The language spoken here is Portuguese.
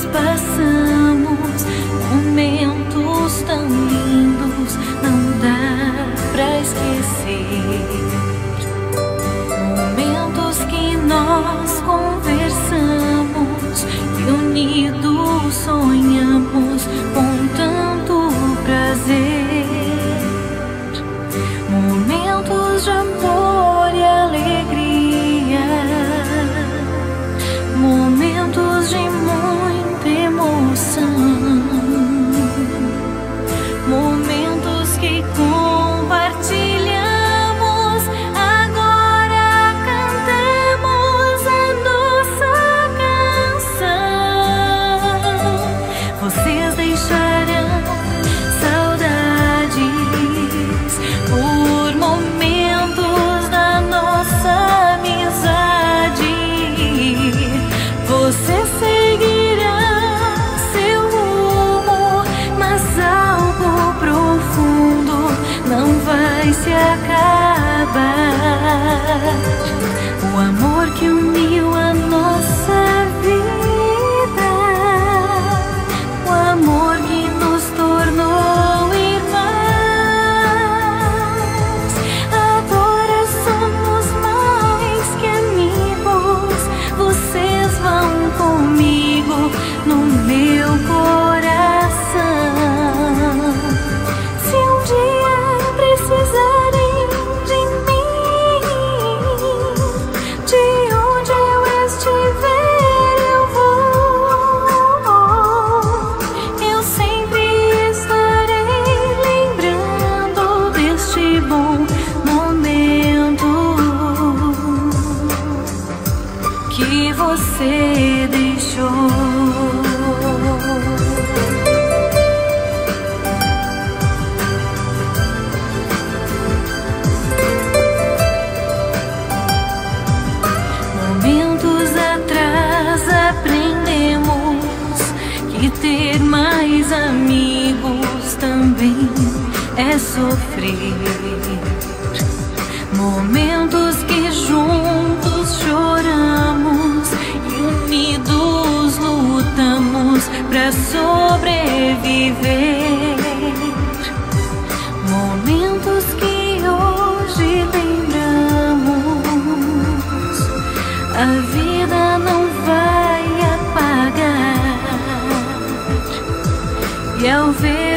passamos, momentos tão lindos, não dá pra esquecer. Momentos que nós conversamos e unidos sonhamos com tanto prazer. Momentos de amor e alegria, momentos de muita emoção, momentos que compartilhamos. Agora cantamos a nossa canção. Vocês deixarão saudades por momentos da nossa amizade. Você seguirá seu rumo, mas algo profundo não vai se acabar. O amor que uniu a nossa vida, o amor que nos tornou irmãos. Agora somos mais que amigos, vocês vão comigo no meu coração. Se um dia precisarem de mim, de onde eu estiver eu vou. Eu sempre estarei lembrando deste bom momento que você deixou. Momentos atrás aprendemos que ter mais amigos também é sofrer. Momentos que juntos choramos e unidos lutamos pra sobreviver. Momentos que hoje lembramos, a vida não vai apagar. E ao ver